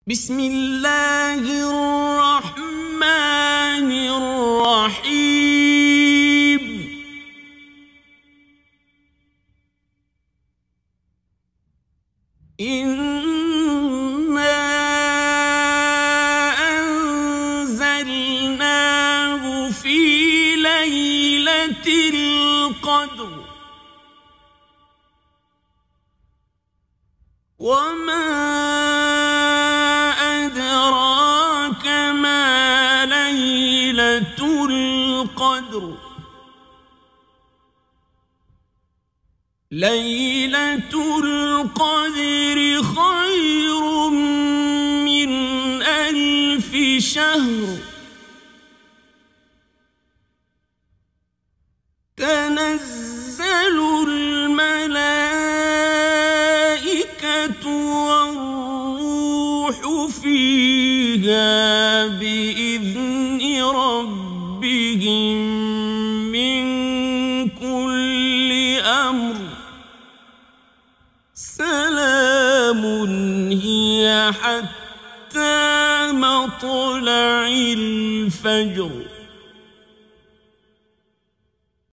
بسم الله الرحمن الرحيم إنا أنزلناه في ليلة القدر وما أدراك ما ليلة القدر ليلة القدر خير من 1000 شهر تنزل الملائكة والروح فيها بإذن ربهم من كل أمر سلام هي حتى مطلع الفجر